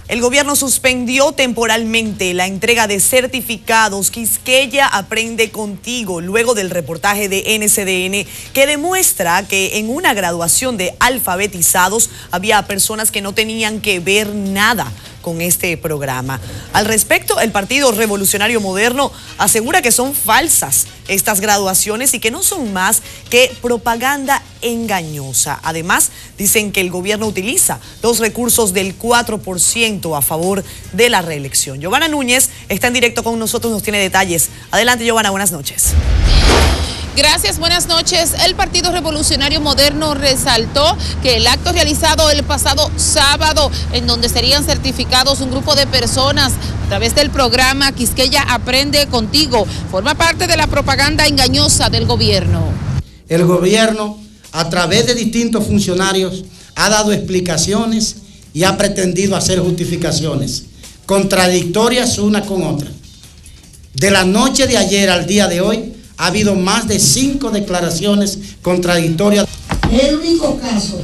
El gobierno suspendió temporalmente la entrega de certificados Quisqueya Aprende Contigo luego del reportaje de NCDN que demuestra que en una graduación de alfabetizados había personas que no tenían que ver nada con este programa. Al respecto, el Partido Revolucionario Moderno asegura que son falsas estas graduaciones y que no son más que propaganda engañosa. Además, dicen que el gobierno utiliza los recursos del 4% a favor de la reelección. Giovanna Núñez está en directo con nosotros, nos tiene detalles. Adelante, Giovanna, buenas noches. Gracias, buenas noches. El Partido Revolucionario Moderno resaltó que el acto realizado el pasado sábado, en donde serían certificados un grupo de personas a través del programa Quisqueya Aprende Contigo, forma parte de la propaganda engañosa del gobierno. El gobierno, a través de distintos funcionarios, ha dado explicaciones y ha pretendido hacer justificaciones contradictorias una con otra. De la noche de ayer al día de hoy, ha habido más de 5 declaraciones contradictorias. Es el único caso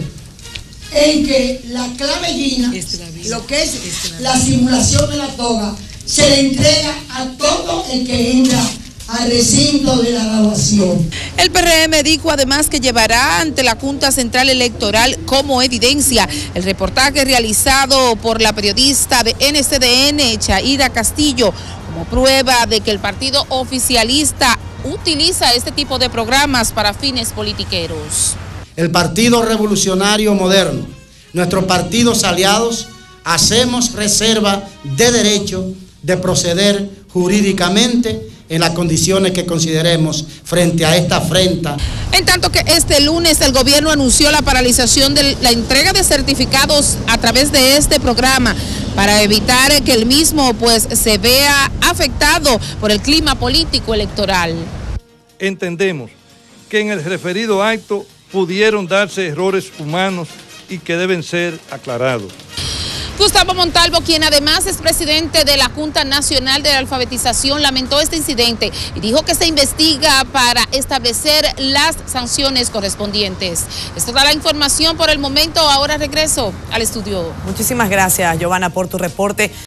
en que la clavellina, lo que es la simulación de la toga, se le entrega a todo el que entra al recinto de la graduación. El PRM dijo además que llevará ante la Junta Central Electoral como evidencia el reportaje realizado por la periodista de NCDN, Chaira Castillo, como prueba de que el partido oficialista utiliza este tipo de programas para fines politiqueros. El Partido Revolucionario Moderno, nuestros partidos aliados, hacemos reserva de derecho de proceder jurídicamente en las condiciones que consideremos frente a esta afrenta. En tanto que este lunes el gobierno anunció la paralización de la entrega de certificados a través de este programa para evitar que el mismo se vea afectado por el clima político electoral. Entendemos que en el referido acto pudieron darse errores humanos y que deben ser aclarados. Gustavo Montalvo, quien además es presidente de la Junta Nacional de la Alfabetización, lamentó este incidente y dijo que se investiga para establecer las sanciones correspondientes. Esta es la información por el momento. Ahora regreso al estudio. Muchísimas gracias, Giovanna, por tu reporte.